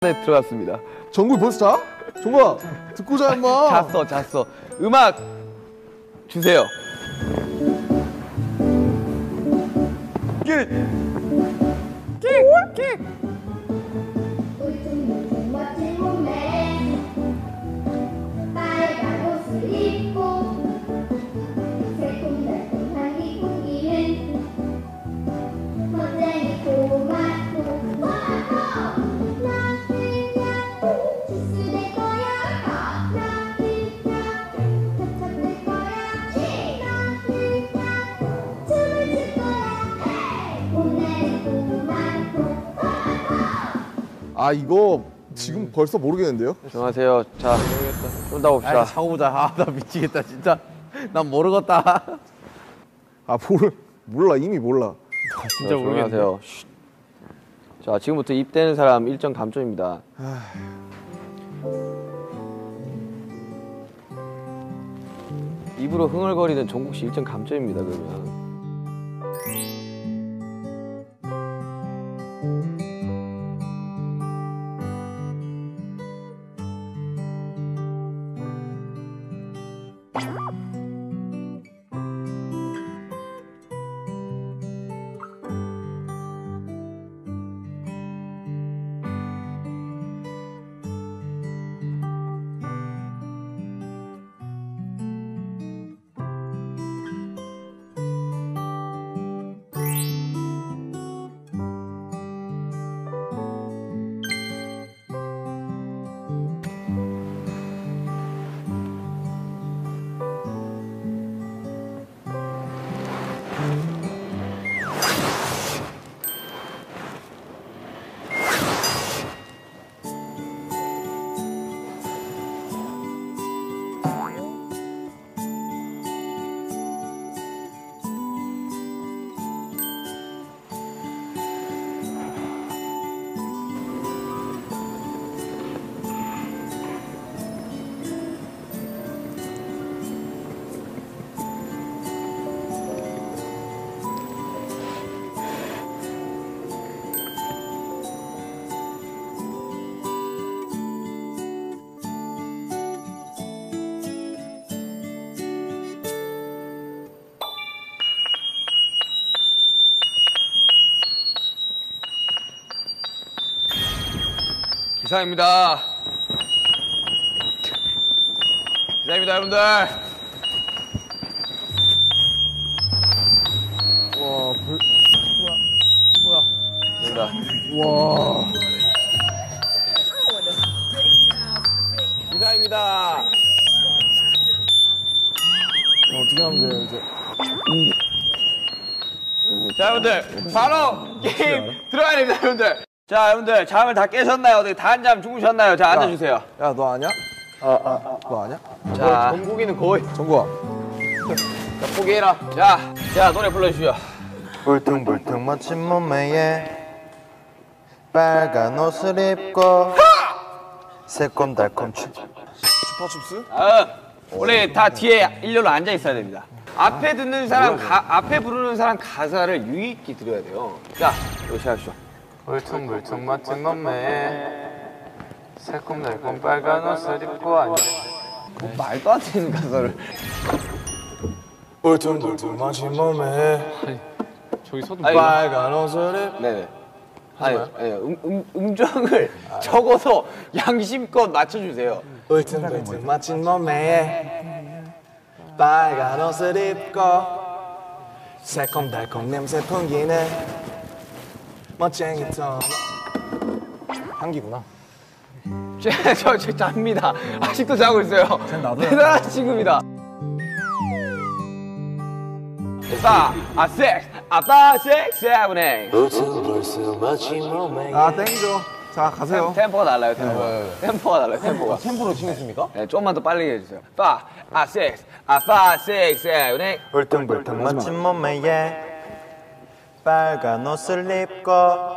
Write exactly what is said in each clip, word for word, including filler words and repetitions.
네, 들어갔습니다. 정국이 벌써 자? 정국아, 듣고 자, 임마. 잤어, 잤어. 음악 주세요. 낄! 낄! 낄! 멋진 몸매 빨간 옷을 입고 새콤달콤한 이 공기는 멋쟁이 토마토 토마토 나는야 주스 될 거야 나는야 차차 될 거야 나는야 춤을 출 거야 오늘은 토마토 토마토. 아, 이거 지금 벌써 모르겠는데요? 안녕하세요. 자, 좀 더 봅시다. 아, 사고 보자. 아, 나 미치겠다, 진짜. 난 모르겠다. 아, 모르, 몰라, 이미 몰라. 아, 진짜 모르겠네. 안녕하세요. 자, 지금부터 입대는 사람 일정 감점입니다. 입으로 흥얼거리는 종국 씨 일정 감점입니다, 그러면. 기사입니다. 기사입니다, 여러분들. 와, 불. 뭐야? 뭐야? 됩니다. 와. 기사입니다. 어떻게 하면 돼요, 이제? 자, 여러분들. 바로 게임 들어가야 됩니다, 여러분들. 자, 여러분들. 잠을 다 깨셨나요? 어디 다 한잠 주무셨나요? 자, 앉아주세요. 야, 너 아냐? 어, 어. 너 아냐? 자, 정국이는 거의. 정국아. 자, 포기해라. 자, 자, 노래 불러주시오. 울퉁불퉁 멋진 몸매에 빨간 옷을 입고 새콤달콤 추 슈퍼춥스? 아, 원래 다 뒤에 일렬로 앉아 있어야 됩니다. 앞에 듣는 사람, 가, 앞에 부르는 사람 가사를 유의 있게 들어야 돼요. 자, 이거 시작하시죠. 울퉁불퉁 멋진 몸매에 새콤달콤 빨간 옷을 입고 앉아 뭐 말도 안 되는 가사를. 울퉁불퉁 멋진 몸에 저기 서도 아니, 빨간 옷을 입 네네. 아니, 아니 음, 음, 음정을 적어서 양심껏 맞춰주세요. 울퉁불퉁 멋진 몸에 빨간 옷을 입고 새콤달콤 냄새 풍기는 멋쟁이 tom 향기구나. 저, 저, 저 잡니다. 아직도 자고 있어요. 대단한 친구입니다. 파, 아, 섹스, 아, 파, 섹스, 세븐, 에잇. 아, 땡겨. 자, 가세요. 템포가 달라요, 템포가. 템포가 달라요, 템포가. 템포로 치겠습니까? 네, 좀만 더 빨리 해주세요. 파, 아, 섹스, 아, 파, 섹스, 세븐, 에잇. 울퉁불퉁 멋진 몸매에 빨간 옷을 입고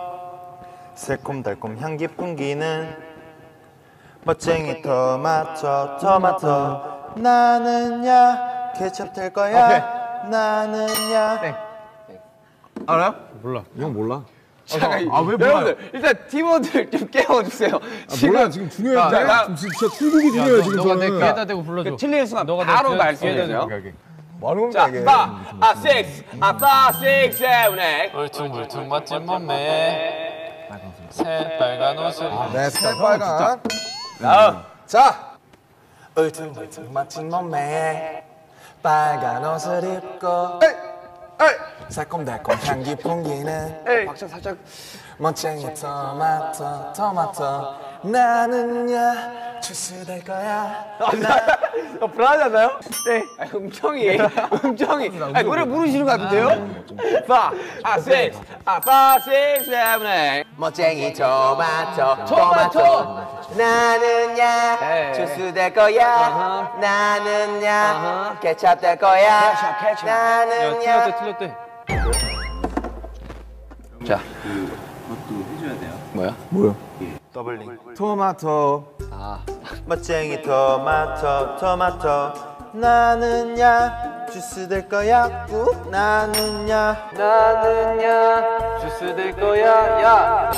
새콤달콤 향기 풍기는 멋쟁이 토마토 토마토 나는야 케첩 될 거야 나는야 알아요? 몰라. 형 몰라. 잠깐, 아, 왜 몰라요? 여러분들 일단 팀원들 좀 깨워주세요. 아, 몰라요. 지금 중요해요. 자, 나- 지금 진짜 출국이 중요해요. 지금 너가 내 저는. 귀에다 대고 불러줘. 틀리는 순간 너가 내 바로 귀에- 말씀해주세요. 뭐 하는 자, 건가 이게? 파, 아, six, 아, five, six, seven, eight. 울퉁불퉁 멋진 몸매 새빨간 옷을 네, 새빨간. 다음. 자, 울퉁불퉁 멋진 몸매에 빨간 옷을 입고 에이, 에이. 새콤달콤 향기 풍기는 에이, 박자 살짝. 멋쟁이 토마토 토마토 나는야 주스 될 거야. 어, 불안하잖아요? 네. 아니, 음정이, 음정이. 아니, 노래 부르시는 것 같은데요? 파, 아, six, 아, five, six, seven, eight. 멋쟁이 토마토 토마토. 나는야 에이. 주스 될 거야. 아하. 나는야 아하. 케찹 될 거야. 케찹, 케찹. 야 나는야 틀렸대 틀렸대. 자. 뭐야? 뭐야? 더블링 토마토. 아, 멋쟁이 토마토 토마토 나는야 주스 될 거야. 꾹 나는야 나는야, 주스 될 거야, 야.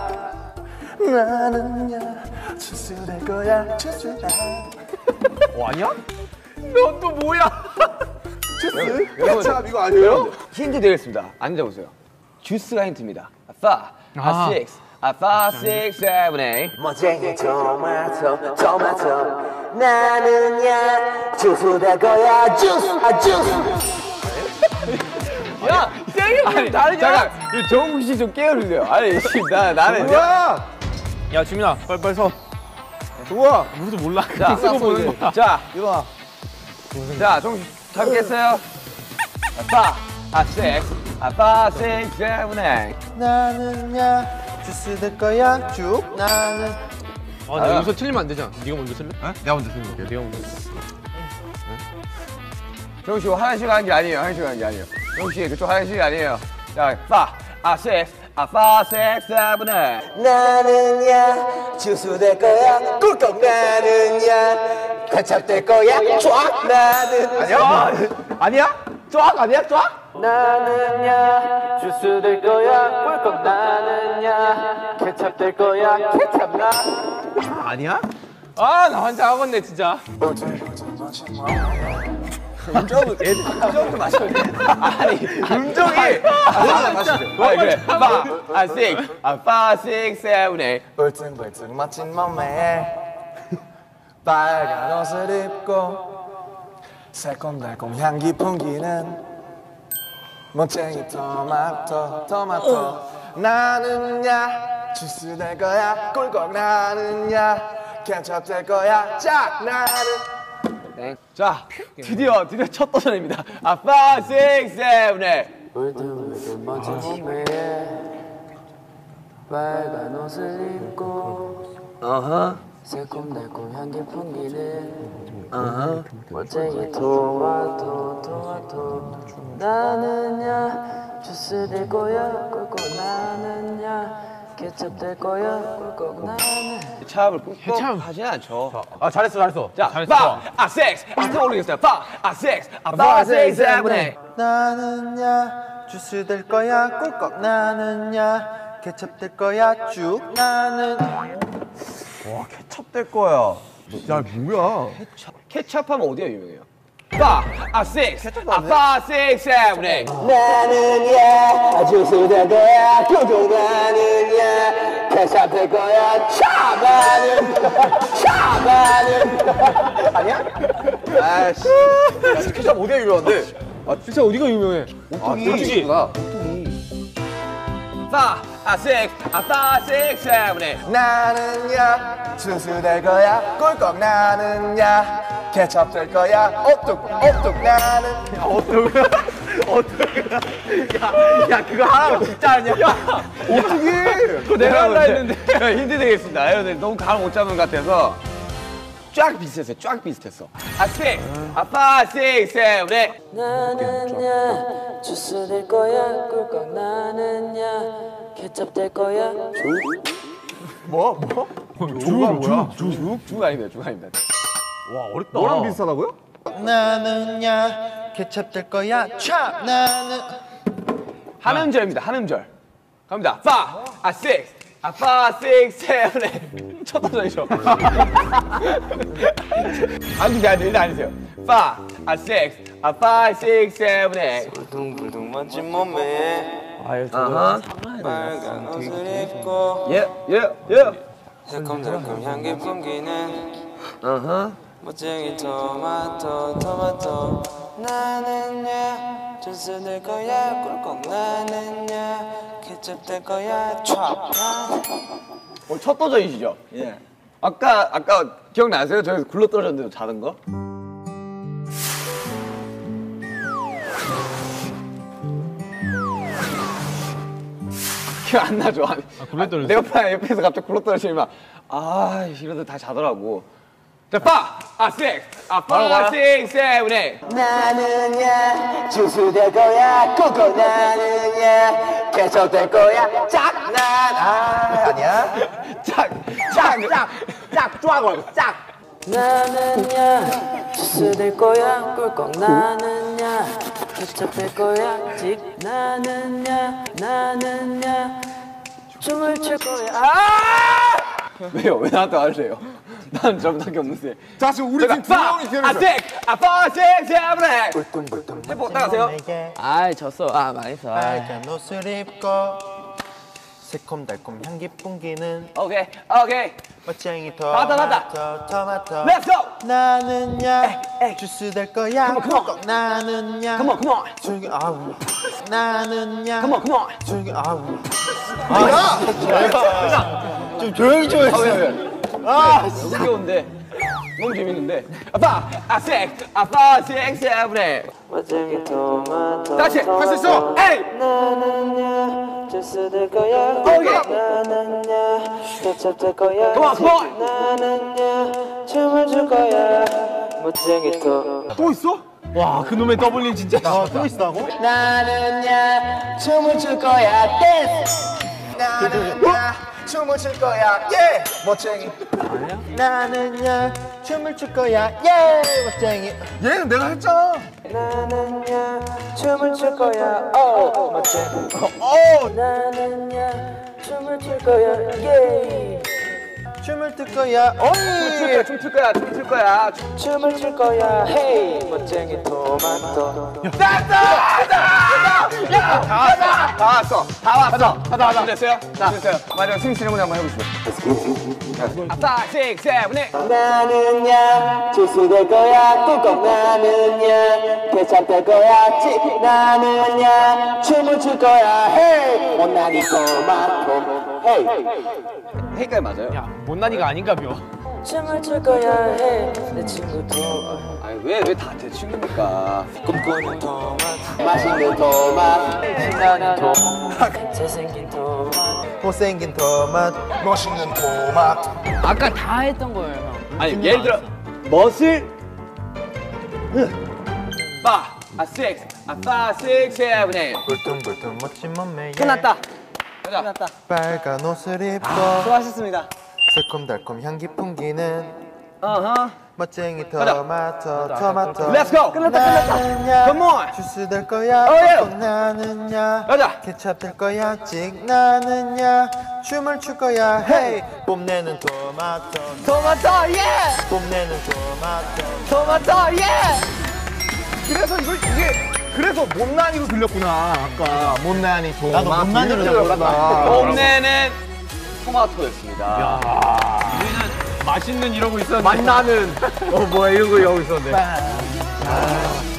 나는야 주스 될 거야. 주스 어, 아니야? 넌 또 뭐야? 주스? 케찹 이거 아니에요? 힌트 드리겠습니다. 앉아보세요. 주스가 힌트입니다. 아, 파, 아, 아. six, 아, five, six, seven, eight. 멋쟁이 토마토 토마토 나는야 주스 될 거야. 주스 아 주스. 야, 세게 다르냐? 잠깐, 이 정국 씨 좀 깨워주세요. 아니, 씨, 나, 나는. 뭐야? 야 지민아 빨리 빨리 서. 좋아. 우리도 몰라. 자, 쓰고 보는 거야. 자, 일어나. 자, 좀 잡겠어요. 파, 아, six, 아, five, six, seven, eight. 나는야 주스 될 거야. 쭉 나는 아, 나 여기서 틀리면 안 되잖아. 네가 먼저 틀래? 내가 먼저 틀릴게. 네가 먼저. 정국 씨, 화장실 가는 게 아니에요. 화장실 가는 게 아니에요. 정국 씨, 그쪽 화장실이 아니에요. 자, 파, 아, six, 아, five, six, seven, eight. 나는야 주스 될 거야. 꿀꺽 나는야 케찹 될 거야. 쫙 나는 아니야? 아니야? 쫙 아니야? 쫙? 나는야 주스 될 거야. 꿀꺽 나는야 케찹 될 거야. 케찹 나 아니야? 아, 나 환장 하겠네 진짜. 음정은 애들 음정도 마셔야 돼. 아니 음정이 아 마시죠. 아 그래. 파, 아 six, 아 five, six, seven, eight. 울퉁불퉁 멋진 몸매에 빨간 옷을 입고 새콤달콤 향기 풍기는 멋쟁이 토마토 토마토 나는야 주스 될 거야. 꿀꺽 나는야 케찹 될 거야. 짝 나는 자 드디어 드디어 첫 도전입니다. 아 five, six, seven, eight. 울퉁불퉁 멋진 몸매에 빨간 옷을 입고 어허. 새콤달콤 향기 풍기는 멋쟁이 토마토 토마토 나는야 주스 될 거야. 꿀꺽 나는야 케첩 될 거야. 꿀꺽 나는 차압을 꾹꾹 하진 않죠. 아 잘했어 잘했어. 자 잘했어. five, 아 six, 아 또 모르겠어요. five, 아 six, 아 five, six, seven, eight. 나는야 주스 될 거야. 꿀꺽 나는야 케첩 될 거야. 쭉 나는 케찹 될 거야. 야, 뭐야? 케첩하면 어디가 유명해요? five, 아 six, 아 five, six, seven, eight. 나는야 주스 될 거야. 꿀꺽 나는야 케첩 될 거야. 차 나는 차 나는 아니야? 아씨. 야, 케첩 어디가 유명한데? 아 진짜 어디가 유명해? 오뚜기. five, 아 six, 아 five, six, seven, eight. 나는야 주스 될 거야. 꿀꺽 나는야 케첩 될 거야. 오뚝 오뚝 나는 야, 야 그거 하라고 진짜 아니야? 야, 어떻게? 그거 내가 한다 했는데. 힌트 되겠습니다. 여러분들 너무 감을 못 잡는 것 같아서 쫙 비슷했어요. 쫙 비슷했어. 아 six, 아 five, six, seven, eight. 나는야 주스 될 거야. 꿀꺽 나는야 케첩 될 거야. 뭐? 뭐? 주가 뭐야? 쭉, 쭉 아닙니다. 쭉 아닙니다. 와 어렵다. 너랑 비슷하다고요? 나는야 케첩 될 거야. 차 나는 한 음절입니다. 한 음절. 갑니다. five, 아 six, 아 five, six, seven, eight. 첫 도전이죠. 안 주세요, 안 주세요, 안 주세요. five, 아 six, 아 five, six, seven, eight. 불둥불둥 멋진 몸에 아유, 저거. 빨간 옷을 입고 예, 예, 예. 새콤달콤 향기 풍기는 멋쟁이 토마토 토마토 나는야 주스 될 거야 꿀꺽 나는야 케첩 될 거야 촥 오늘 첫 도전이시죠? 예. 아까 아까 기억나세요? 저기서 굴러 떨어졌는데 자는 거? 기억 안 나죠? 아, 굴러 떨어졌어. 내 옆에 옆에서 갑자기 굴러 떨어지면 아 이러다 다 자더라고. 자, 파, 아, six, 아, five, six, seven, eight. 나는야 주스 될 거야 꿀꺽 나는야 케첩 될 거야 짝난 아 아니야 짝, 짝, 짝, 짝, 쫙, 짝. 나는야 주스 될 거야 꿀꺽 나는야 케첩 될 거야 직 나는야 나는야 춤을 출 거야 아! 왜요? 왜 나한테 화를 난 저보다밖에 없는데. 자 지금 우리 팀 두 명이 아, 기다려서. six, 아, five, six, seven, eight. 해보 따라가세요. 아이 졌어. 아 망했어. 아. 빨간 옷을 입고 새콤달콤 향기 풍기는 오케이, 오케이. 멋쟁이 나왔다, 나왔다. 토마토 토마토 Let's go. 나는야 주스 될 거야 Come on, come on. 꿀꺽 나는야 Come on, come on. 줄기 아우 나는야 Come on, come on. 줄기 아우 좀 조용히 좀 아, 해주세요. 왜, 왜? 아, 너무 귀여운데. 너무 재밌는데. 아, five, 아, six, 아, five, six, seven, eight. 멋쟁이 토마토 다시, 할 수 있어. 에이. 나는야 주스 될 거야 오케이. 나는야 케첩 될 거야 Come on, come on. 나는야 춤을 출 거야 멋쟁이 토 또 있어? 와 그놈의 더블린 진짜 아또 있다고? 나는야 춤을 출 거야 댄스 나는야 춤을 출 거야 예 멋쟁이 나는야 춤을 출 거야 예 멋쟁이 얘는 내가 했잖아. 나는야 춤을 출 거야 오 멋쟁이 어. 나는야 춤을 출 거야 예 춤을 출 거야 오이 춤출 거야, 춤출 거야, 춤출 거야. 춤을 출 거야 헤이 멋쟁이 토마토 야, 다 왔어. 다 왔어. 다 왔어. 다 왔어. 됐어요? 자, 됐어요. 마지막 스윙 세레모니 한번 해보시죠. 아, five, six, seven, eight. 나는야 주스 될 거야 꿀꺽 나는야 케첩 될 거야 찌 나는야 춤을 출 거야 헤이 못난이 토마토 헤이 헤이까지 맞아요? 못난이가 아닌가벼. 춤을 출 거야 헤이 내 친구도 아니, 왜, 왜 다 제 친구입니까? 꿈꾸는 토마토 맛있는 토마토 신나는 토마토 잘생긴 토마토 못생긴 토마토 멋있는 토마토 아까 다 했던 거예요. 형. 아니, 예를 들어, 멋을. 파, 아, six, 아, five, six, seven, eight. 불퉁불퉁 멋진 몸매에 끝났다. 가자. 빨간 옷을 입고 수고하셨습니다. 새콤달콤 향기 풍기는 어허. 멋쟁이 가자. 토마토 토마토 Let's go. 끝났다, 끝났다. 나는야 Come on. 주스 될 거야 Oh, yeah. 꿀꺽 나는야 가자. 케첩 될 거야 찍 나는야 춤을 출 거야 헤이 뽐내는 토마토 토마토, 예! 뽐내는 토마토 토마토, 예! 그래서 이걸 이게 그래서 못난이로 들렸구나. 아까 못난이 도. 나도 못난이로 들렸구나. 봄내는 토마토였습니다. 맛있는 이러고 있었는데. 맛나는. 어 뭐야 이러고 이러고 있었는데.